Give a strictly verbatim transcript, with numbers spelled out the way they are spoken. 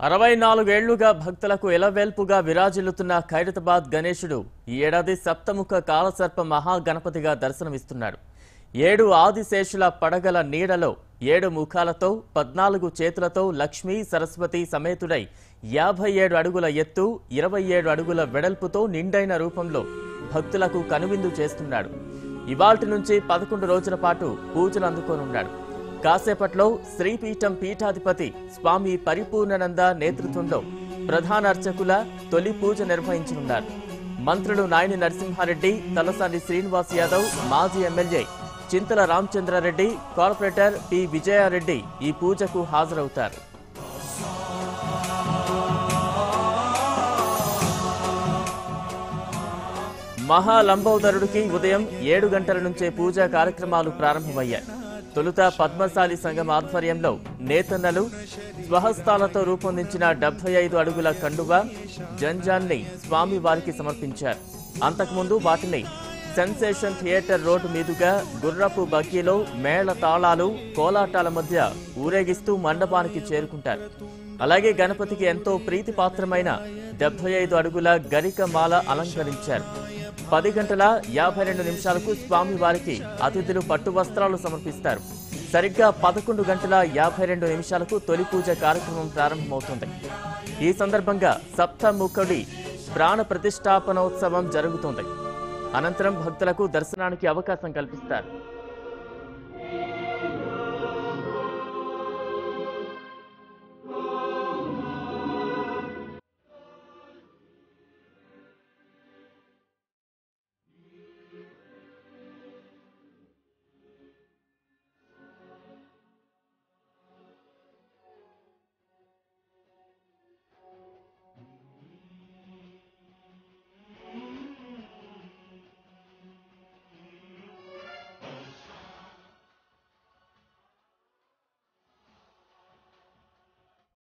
అరవై నాలుగేళ్లుగా భక్తులకు ఎలవేల్పుగా విరాజిల్లుతున్న ఖైరతాబాద్ గణేశుడు ఈ ఏడాది సప్తముఖ కాలసర్ప మహాగణపతిగా దర్శనమిస్తున్నాడు. ఏడు ఆదిశేషుల పడగల నీడలో ఏడు ముఖాలతో పద్నాలుగు చేతులతో లక్ష్మీ సరస్వతి సమేతుడై యాభై ఏడు అడుగుల ఎత్తు ఇరవై ఏడు అడుగుల వెడల్పుతో నిండైన రూపంలో భక్తులకు కనువిందు చేస్తున్నాడు. ఇవాల్టి నుంచి పదకొండు రోజుల పాటు పూజలు అందుకోనున్నాడు. కాసేపట్లో శ్రీపీఠం పీఠాధిపతి స్వామి పరిపూర్ణానంద నేతృత్వంలో ప్రధాన అర్చకుల తొలి పూజ నిర్వహించనున్నారు. మంత్రులు నాయని నరసింహారెడ్డి, తలసాని శ్రీనివాస్ యాదవ్, మాజీ MLA Chintala Ramachandra Reddy, corporator P Vijaya Reddy ఈ పూజకు హాజరవుతారు. మహాలంబోదరుడికి ఉదయం ఏడు గంటల నుంచే పూజా కార్యక్రమాలు ప్రారంభమయ్యాయి. తొలుత పద్మశాలి సంఘం ఆధ్వర్యంలో నేతన్నలు స్వహస్తాలతో రూపొందించిన డెబ్బై ఐదు అడుగుల కండువ జంజాన్ని స్వామి వారికి సమర్పించారు. అంతకుముందు వాటిని సెన్సేషన్ థియేటర్ రోడ్డు మీదుగా గుర్రపు బగ్గీలో మేళ తాళాలు కోలాటాల మధ్య ఊరేగిస్తూ మండపానికి చేరుకుంటారు. అలాగే గణపతికి ఎంతో ప్రీతిపాత్రమైన డెబ్బై ఐదు అడుగుల గరిక మాల అలంకరించారు. పది గంటల యాభై రెండు నిమిషాలకు స్వామి వారికి అతిథులు పట్టు వస్త్రాలు సమర్పిస్తారు. సరిగ్గా పదకొండు గంటల యాభై రెండు నిమిషాలకు తొలి పూజ కార్యక్రమం ప్రారంభమవుతుంది. ఈ సందర్భంగా సప్తముఖుడి ప్రాణ ప్రతిష్టాపనోత్సవం జరుగుతుంది. అనంతరం భక్తులకు దర్శనానికి అవకాశం కల్పిస్తారు.